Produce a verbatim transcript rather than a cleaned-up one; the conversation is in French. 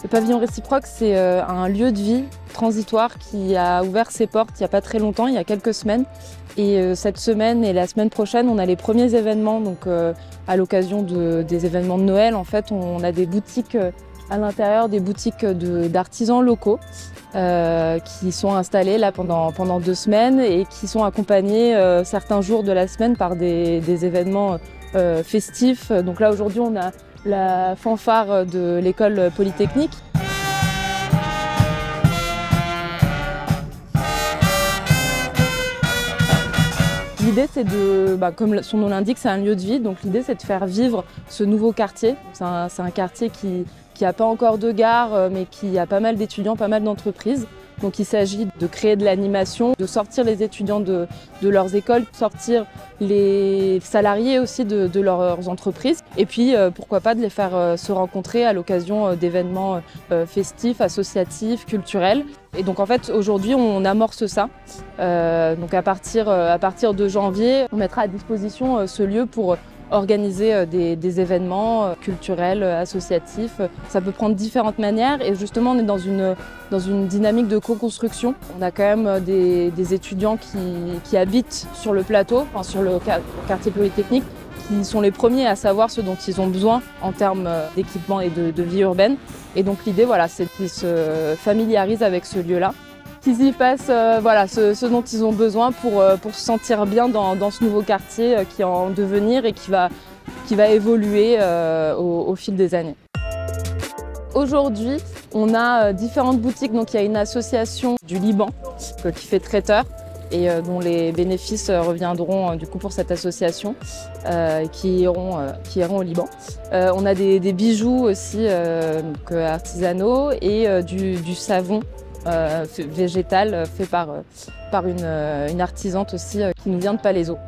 Le pavillon réciproque, c'est un lieu de vie transitoire qui a ouvert ses portes il n'y a pas très longtemps, il y a quelques semaines. Et cette semaine et la semaine prochaine, on a les premiers événements. Donc, à l'occasion de, des événements de Noël, en fait, on a des boutiques à l'intérieur, des boutiques d'artisans locaux euh, qui sont installées là pendant, pendant deux semaines et qui sont accompagnés euh, certains jours de la semaine par des, des événements euh, festifs. Donc là, aujourd'hui, on a la fanfare de l'école polytechnique. L'idée, c'est de, bah, comme son nom l'indique, c'est un lieu de vie. Donc l'idée, c'est de faire vivre ce nouveau quartier. C'est un, c'est un quartier qui qui n'a pas encore de gare, mais qui a pas mal d'étudiants, pas mal d'entreprises. Donc il s'agit de créer de l'animation, de sortir les étudiants de, de leurs écoles, de sortir les salariés aussi de, de leurs entreprises. Et puis euh, pourquoi pas de les faire euh, se rencontrer à l'occasion euh, d'événements euh, festifs, associatifs, culturels. Et donc en fait aujourd'hui on amorce ça. Euh, donc à partir, euh, à partir de janvier, on mettra à disposition euh, ce lieu pour organiser des, des événements culturels, associatifs. Ça peut prendre différentes manières et justement on est dans une, dans une dynamique de co-construction. On a quand même des, des étudiants qui, qui habitent sur le plateau, enfin sur le quartier polytechnique, qui sont les premiers à savoir ce dont ils ont besoin en termes d'équipement et de, de vie urbaine. Et donc l'idée, voilà, c'est qu'ils se familiarisent avec ce lieu-là, qu'ils y fassent euh, voilà, ce, ce dont ils ont besoin pour, euh, pour se sentir bien dans, dans ce nouveau quartier euh, qui est en devenir et qui va, qui va évoluer euh, au, au fil des années. Aujourd'hui, on a euh, différentes boutiques. Donc, il y a une association du Liban euh, qui fait traiteur et euh, dont les bénéfices euh, reviendront euh, du coup pour cette association euh, qui, iront, euh, qui iront au Liban. Euh, on a des, des bijoux aussi euh, donc, artisanaux et euh, du, du savon Euh, végétal fait par, par une, une artisante aussi euh, qui nous vient de Palaiseau.